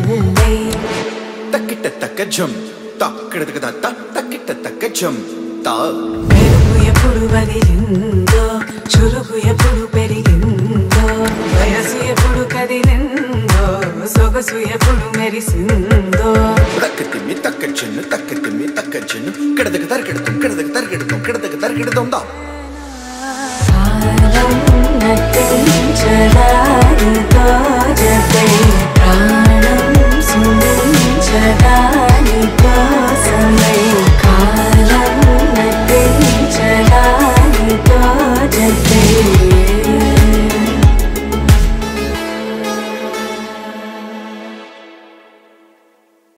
తక్కిట తక్కజం తక్కిట తక్కిట తక్కజం తా మెరుపు ఎప్పుడు వదిలిందో చురుకు ఎప్పుడు పెరిగిందో వయసు ఎప్పుడు కదిలిందో సొగసు ఎప్పుడు మెరిసిందో తక్కతిమ్మి తక్కజను కిడదకు తరగెడుతాం దా కాలం నటించడానికి ప్రాణం